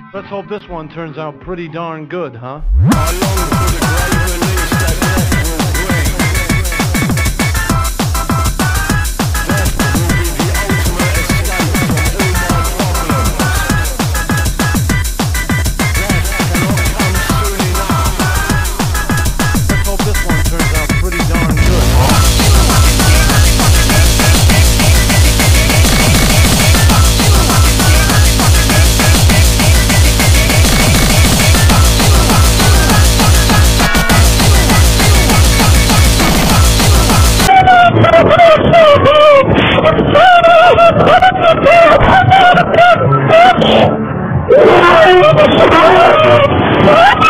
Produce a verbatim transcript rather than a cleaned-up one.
Let's hope this one turns out pretty darn good, huh? I long for the great release that death will bring. Death will be the ultimate escape from all my problems. Death cannot come soon enough. Let's hope this one turns out pretty darn good. What?